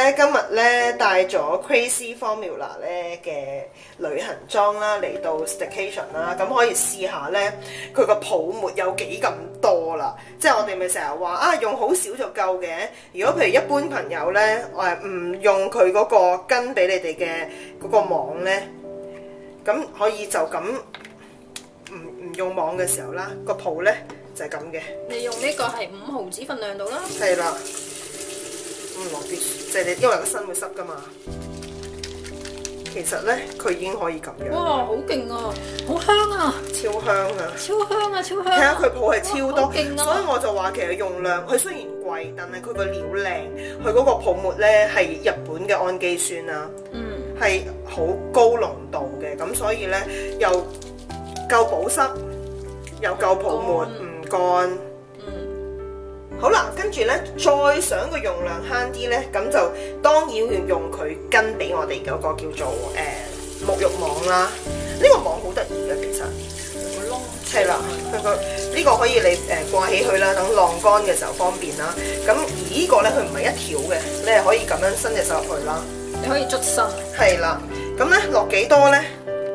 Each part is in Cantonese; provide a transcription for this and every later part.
咧今日咧帶咗 Crazy Formula 咧嘅旅行裝啦嚟到 Staycation 啦，咁可以試下咧佢個泡沫有幾咁多啦。即係我哋咪成日話啊，用好少就夠嘅。如果譬如一般朋友咧唔用佢嗰個跟俾你哋嘅嗰個網咧，咁可以就咁唔用網嘅時候啦，個泡咧就係咁嘅。 你用呢個係5毫子份量度啦。 係啦。落啲，即係你因為個身會濕噶嘛。其實咧，佢已經可以咁樣。 哇，好勁啊！好香啊！ 超香啊！ 超香啊！超香！ 睇下佢泡係超多， 勁啊！ 所以我就話其實用量，佢雖然貴，但係佢個料靚，佢嗰個泡沫咧係日本嘅氨基酸啦，係好高濃度嘅，咁所以咧又夠保濕，又夠泡沫，唔乾。好啦，跟住咧，再想個用量慳啲咧，咁就當然要用佢跟俾我哋嗰個叫做沐浴網啦。呢個網好得意嘅，其實個窿係啦，佢個呢個可以你掛起佢啦，等晾乾嘅時候方便啦。咁而呢個咧，佢唔係一條嘅，你係可以咁樣伸隻手入去啦。 你可以捽身。係啦，咁咧落幾多咧？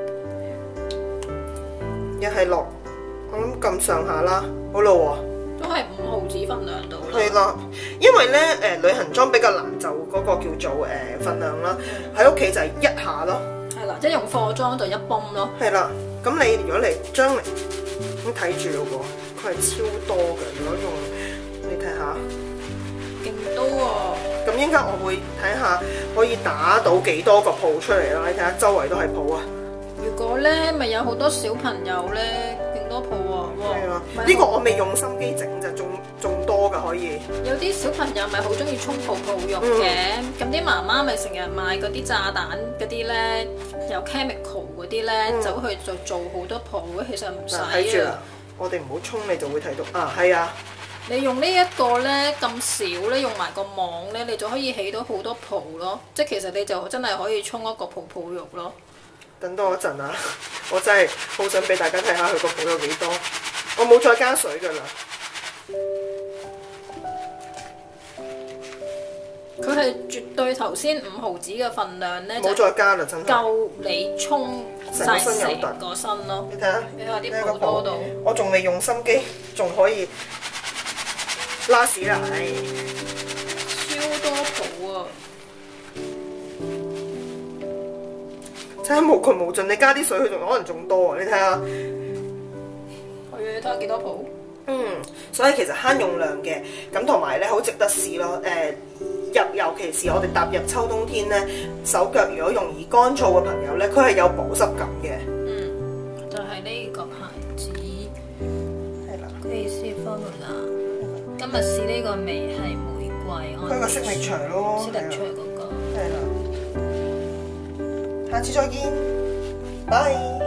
又係落我諗咁上下啦，好啦喎。 都係5毫子份量度啦。 係啦，因為咧旅行裝比較難就嗰個叫做份量啦，喺屋企就係一下咯。 係啦，即係用貨裝就一泵咯。 係啦，咁你如果嚟將嚟咁睇住咯喎，佢係超多嘅。如果用你睇下， 勁多喎。 咁應該我會睇下可以打到幾多個泡出嚟啦。你睇下周圍都係泡啊。 如果咧咪有好多小朋友咧，勁多泡啊！ 係啊，呢個我未用心機整就仲多㗎可以。 有啲小朋友咪好中意沖泡泡浴嘅，咁啲媽媽咪成日買嗰啲炸彈嗰啲咧，有 chemical 嗰啲咧，走去就做好多泡，其實唔使啊。 睇住啦，我哋唔好沖你就會睇到啊，係啊。 你用呢一個咧咁少咧，用埋個網咧，你就可以起到好多泡咯。即係其實你就真係可以沖一個泡泡浴咯。 等多一陣啊！我真係好想俾大家睇下佢個泡有幾多。我冇再加水㗎啦。 佢係絕對頭先5毫子嘅份量咧， 冇再加啦，真係夠你沖晒成個身咯。 你睇下， 你睇下啲泡多到。 我仲未用心機，仲可以拉屎啦！唉， 超多泡啊！ 真係無窮無盡，你加啲水佢仲可能仲多啊！你睇下， 佢睇下幾多泡？ 所以其實慳用量嘅，咁同埋咧好值得試咯。尤其是我哋踏入秋冬天咧，手腳如果容易乾燥嘅朋友咧，佢係有保濕感嘅。 就係呢個牌子。 係啦。 Crazy Formula。今日試呢個味係玫瑰。 佢個色力場咯。 色力場嗰個。 係啦。下次再見，拜。